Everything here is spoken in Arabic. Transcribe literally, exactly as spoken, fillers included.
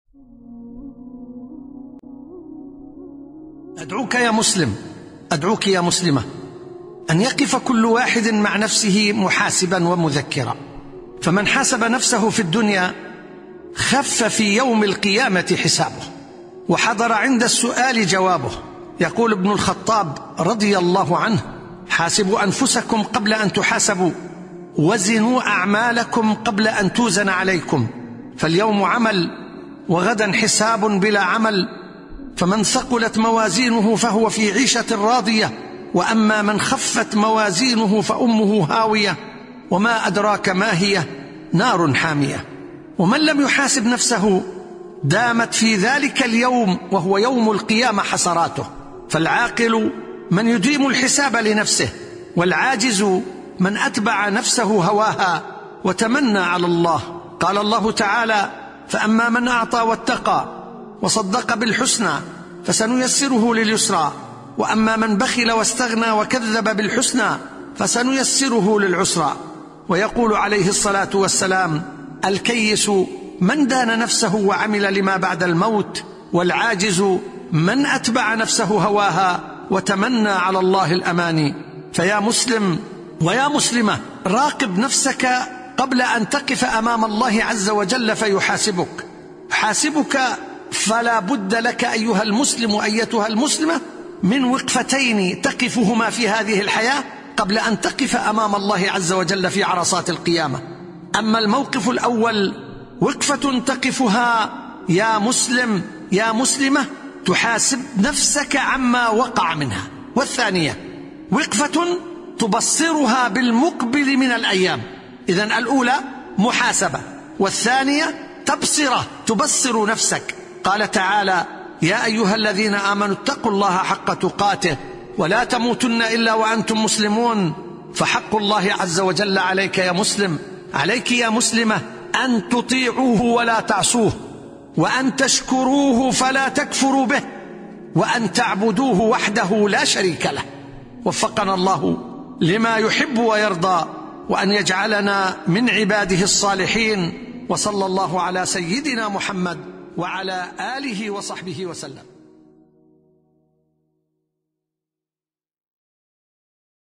أدعوك يا مسلم، أدعوك يا مسلمة، أن يقف كل واحد مع نفسه محاسبا ومذكرا. فمن حاسب نفسه في الدنيا خف في يوم القيامة حسابه، وحضر عند السؤال جوابه. يقول ابن الخطاب رضي الله عنه: حاسبوا أنفسكم قبل أن تحاسبوا، وزنوا أعمالكم قبل أن توزن عليكم، فاليوم عمل وغدا حساب بلا عمل. فمن ثقلت موازينه فهو في عيشة راضية، وأما من خفت موازينه فأمه هاوية، وما أدراك ما هي، نار حامية. ومن لم يحاسب نفسه دامت في ذلك اليوم وهو يوم القيامة حسراته. فالعاقل من يديم الحساب لنفسه، والعاجز من أتبع نفسه هواها وتمنى على الله. قال الله تعالى: فأما من أعطى واتقى وصدق بالحسنى فسنيسره لليسرى، وأما من بخل واستغنى وكذب بالحسنى فسنيسره للعسرى. ويقول عليه الصلاة والسلام: الكيس من دان نفسه وعمل لما بعد الموت، والعاجز من أتبع نفسه هواها وتمنى على الله الأماني. فيا مسلم ويا مسلمة، راقب نفسك قبل أن تقف أمام الله عز وجل فيحاسبك. حاسبك فلا بد لك أيها المسلم أيتها المسلمة من وقفتين تقفهما في هذه الحياة قبل أن تقف أمام الله عز وجل في عرصات القيامة. أما الموقف الأول وقفة تقفها يا مسلم يا مسلمة تحاسب نفسك عما وقع منها، والثانية وقفة تبصرها بالمقبل من الأيام. إذن الأولى محاسبة، والثانية تبصرة تبصر نفسك. قال تعالى: يا أيها الذين آمنوا اتقوا الله حق تقاته ولا تموتن إلا وأنتم مسلمون. فحق الله عز وجل عليك يا مسلم، عليك يا مسلمة، أن تطيعوه ولا تعصوه، وأن تشكروه فلا تكفروا به، وأن تعبدوه وحده لا شريك له. وفقنا الله لما يحب ويرضى، وأن يجعلنا من عباده الصالحين. وصلى الله على سيدنا محمد وعلى آله وصحبه وسلم.